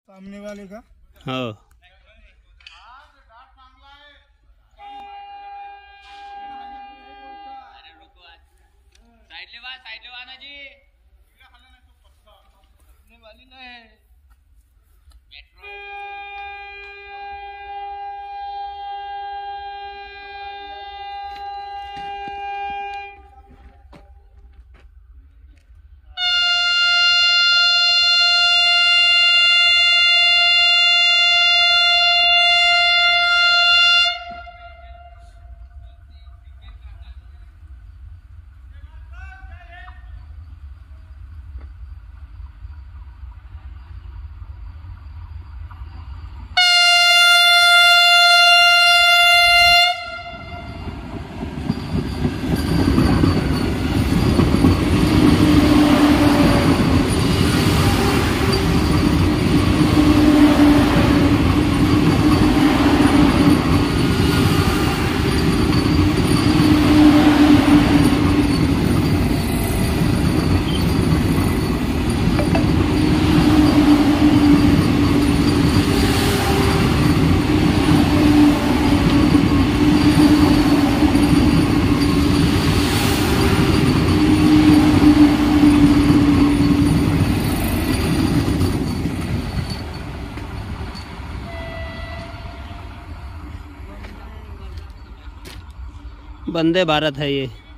सामने वाले का। हाँ साइड ले आना जी। अपने वाली ना है मेट्रो। वंदे भारत है ये।